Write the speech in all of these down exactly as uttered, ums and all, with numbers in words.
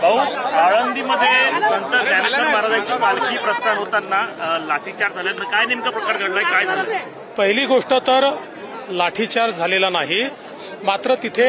भाऊ, आळंदीमध्ये संत ज्ञानेश्वर महाराजांची पालखी प्रस्थान होताना लाठीचार्ज झाल्यानं काय नेमका प्रकार घडलाय, काय झालं? पहिली गोष्ट तर लाठीचार्ज झालेला नाही, मात्र तिथे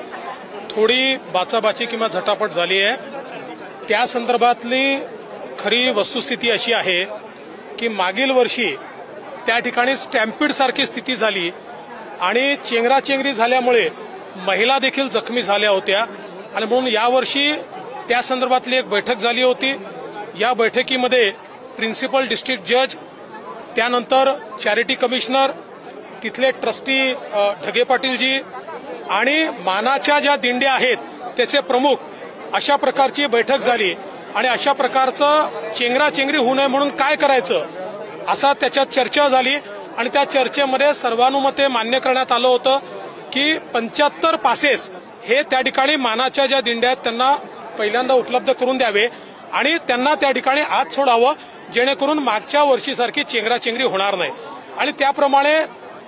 थोडी बाचाबाची किंवा झटापट झाली आहे। त्या संदर्भातली खरी वस्तुस्थिती अशी आहे की मागील वर्षी त्या ठिकाणी स्टॅम्पिड सारखी स्थिती झाली आणि चेंगराचेंगरी झाल्यामुळे महिला देखील जखमी झाल्या होत्या आणि म्हणून यावर्षी त्या संदर्भातली एक बैठक झाली होती। या बैठकीमध्ये प्रिन्सिपल डिस्ट्रिक्ट जज, त्यानंतर चॅरिटी कमिशनर, तिथले ट्रस्टी ढगे पाटीलजी आणि मानाच्या ज्या दिंड्या आहेत त्याचे प्रमुख, अशा प्रकारची बैठक झाली आणि अशा प्रकारचं चेंगराचेंगरी होऊ नये म्हणून काय करायचं असा त्याच्यात चर्चा झाली आणि त्या चर्चेमध्ये सर्वानुमते मान्य करण्यात आलं होतं की पंच्याहत्तर पासेस हे त्या ठिकाणी मानाच्या ज्या दिंड्या आहेत त्यांना पहिल्यांदा उपलब्ध करून द्यावे आणि त्यांना त्या ठिकाणी आत सोडावं, जेणेकरून मागच्या वर्षीसारखी चेंगराचेंगरी होणार नाही। आणि त्याप्रमाणे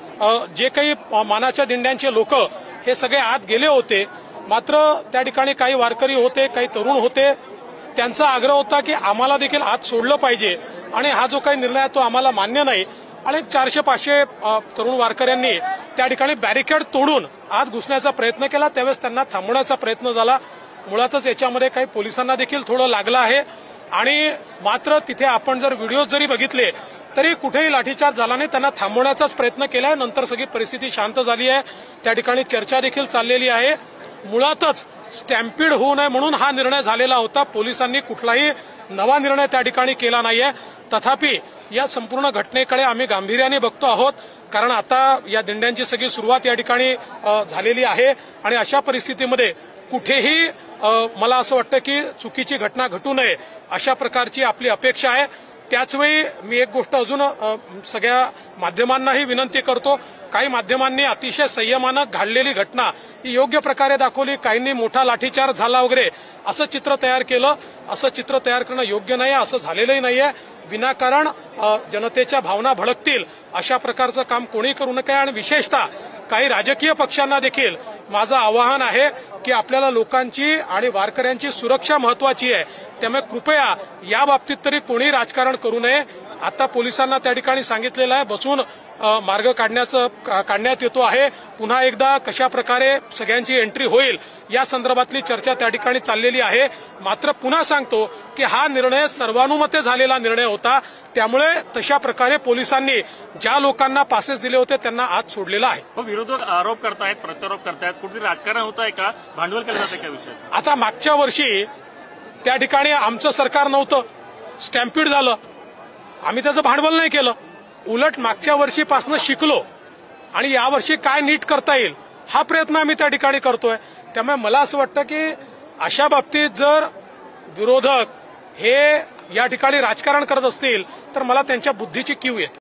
जे काही मानाच्या दिंड्यांचे लोक हे सगळे आत गेले होते, मात्र त्या ठिकाणी काही वारकरी होते, काही तरुण होते, त्यांचा आग्रह होता की आम्हाला देखील आत सोडलं पाहिजे आणि हा जो काही निर्णय आहे तो आम्हाला मान्य नाही। आणि चारशे पाचशे तरुण वारकऱ्यांनी त्या ठिकाणी बॅरिकेड तोडून आत घुसण्याचा प्रयत्न केला, त्यावेळेस त्यांना थांबवण्याचा प्रयत्न झाला। मुळातच याच्यामध्ये काही पोलिसांना देखील थोडं लागलं आहे आणि मात्र तिथे आपण जर व्हिडिओ जरी बघितले तरी कुठेही लाठीचार्ज झाला नाही, त्यांना थांबवण्याचाच प्रयत्न केलाय। नंतर सगळी परिस्थिती शांत झाली आहे, त्या ठिकाणी चर्चा देखील चाललेली आहे। मुळातच स्टॅम्पिड होऊ नये म्हणून हा निर्णय झालेला होता, पोलिसांनी कुठलाही नवा निर्णय त्या ठिकाणी केला नाहीये। तथापि या संपूर्ण घटनेकडे आम्ही गांभीर्याने बघतो आहोत, कारण आता या दिंड्यांची सगळी सुरुवात या ठिकाणी झालेली आहे आणि अशा परिस्थितीमध्ये कुठेही मला असं वाटतं की चुकीची घटना घटू नये अशा प्रकारची आपली अपेक्षा आहे। त्याचवेळी मी एक गोष्ट अजून सगळ्या माध्यमांनाही विनंती करतो, काही माध्यमांनी अतिशय संयमानं घडलेली घटना ही योग्य प्रकारे दाखवली, काहींनी मोठा लाठीचार्ज झाला वगैरे असं चित्र तयार केलं। असं चित्र तयार करणं योग्य नाही, असं झालेलंही नाहीये। विनाकारण जनतेच्या भावना भडकतील अशा प्रकारचं काम कोणी करू नये आणि विशेषतः काही राजकीय पक्षांना देखील माझं आवाहन आहे की आपल्याला लोकांची आणि वारकऱ्यांची सुरक्षा महत्वाची आहे, त्यामुळे कृपया या बाबतीत तरी कोणी राजकारण करू नये। आता पोलिसांना त्या ठिकाणी सांगितलेलं आहे, बसून मार्ग काढण्याचं काढण्यात येतो आहे। पुन्हा एकदा कशा प्रकारे सगळ्यांची एंट्री होईल या संदर्भातली चर्चा त्या ठिकाणी चाललेली आहे। मात्र पुन्हा सांगतो की हा निर्णय सर्वानुमते झालेला निर्णय होता, त्यामुळे तशा प्रकारे पोलिसांनी ज्या लोकांना पासेस दिले होते त्यांना आत सोडलेलं आहे। विरोधक आरोप करतायत, प्रत्यारोप करतायत, कुठेतरी राजकारण होत आहे का, भांडवल केलं जाते का विषयाचं? आता मागच्या वर्षी त्या ठिकाणी आमचं सरकार नव्हतं, स्टॅम्पिड झालं, आम्ही त्याचं भांडवल नाही केलं, उलट मागच्या वर्षीपासून शिकलो आणि यावर्षी काय नीट करता येईल हा प्रयत्न आम्ही त्या ठिकाणी करतोय। त्यामुळे मला असं वाटतं की अशा बाबतीत जर विरोधक हे या ठिकाणी राजकारण करत असतील तर मला त्यांच्या बुद्धीची कीव येते।